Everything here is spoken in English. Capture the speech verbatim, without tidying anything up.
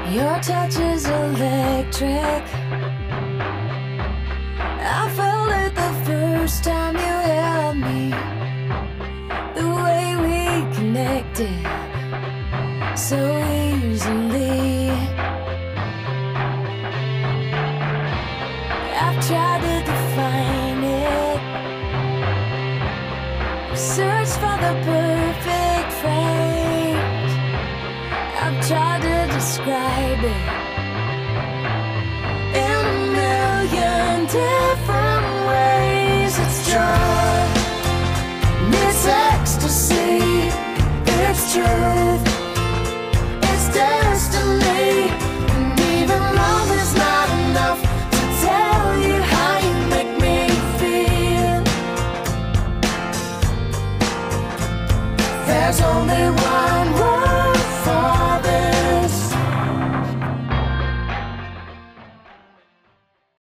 Your touch is electric. I felt it the first time you held me. The way we connected so easily. I've tried to define it, searched for the perfect phrase. I've tried to describe it in a million different ways. It's joy, it's ecstasy, it's true.